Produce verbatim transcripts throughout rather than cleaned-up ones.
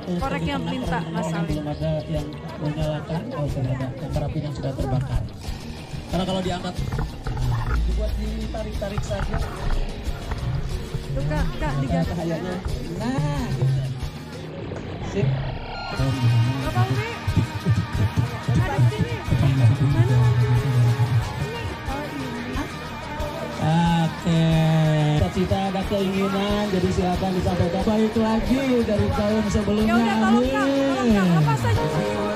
korek yang minta Mas Salim. Belum ada yang menyalakan, oh sudah ada kompor api yang sudah terbakar. Karena kalau diangkat, dibuat ditarik-tarik saja. Tuh kak, kak diganti. Cahayanya, nah gitu. Sip. Bapak Umi, ada di sini. Mana nanti? Oh ini. Oke. Cita-cita ada keinginan, jadi silakan disampaikan baik lagi dari tahun sebelumnya. Ya udah tolong kak, tolong kak, lepas saja.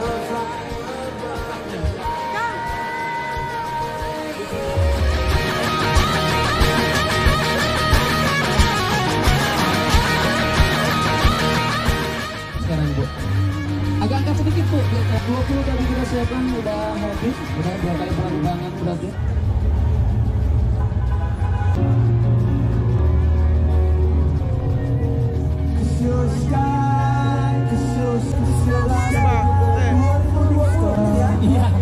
Sekarang Bu, agak angkat sedikit Bu. dua puluh tadi kita siapkan udah habis, udah dua kali penerbangan berarti. Iya.